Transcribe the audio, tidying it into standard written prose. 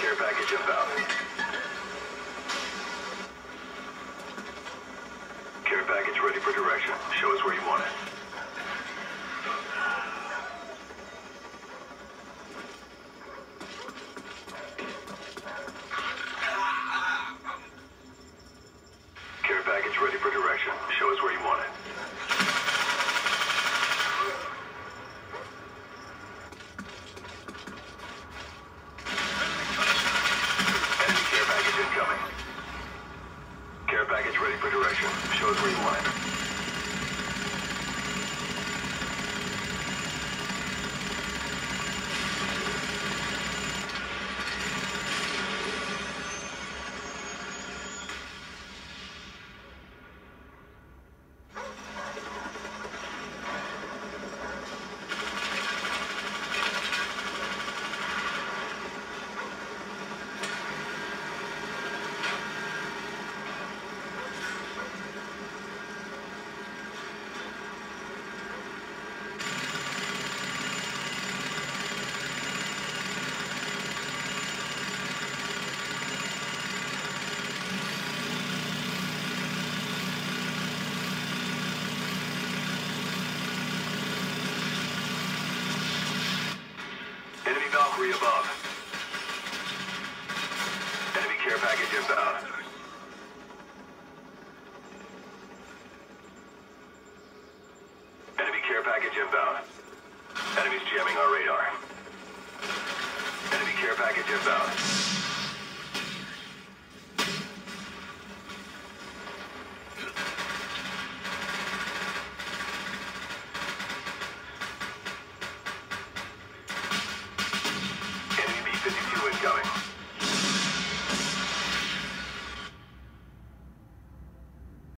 care package inbound. Care package ready for direction. Show us where you want it. Care package ready for direction. Show us where you want it. Enemy care package incoming. Care package ready for direction. Show us where you want it. Enemy Valkyrie above. Enemy care package inbound. Enemy care package inbound. Enemies jamming our radar. Enemy care package inbound.